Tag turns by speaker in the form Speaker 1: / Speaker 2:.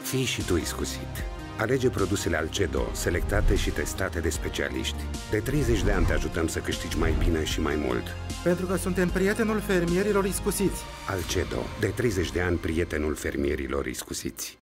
Speaker 1: Fii și tu iscusit. Alege produsele Alcedo, selectate și testate de specialiști. De 30 de ani te ajutăm să câștigi mai bine și mai mult.
Speaker 2: Pentru că suntem prietenul fermierilor iscusiți.
Speaker 1: Alcedo, de 30 de ani prietenul fermierilor iscusiți.